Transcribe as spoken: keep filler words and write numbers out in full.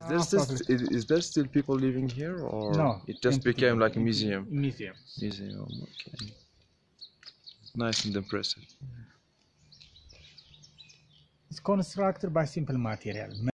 there still, probably. is, is there still people living here, or No, it just empty became people. like a museum? Museum. Museum, okay. Nice and impressive. It's constructed by simple material.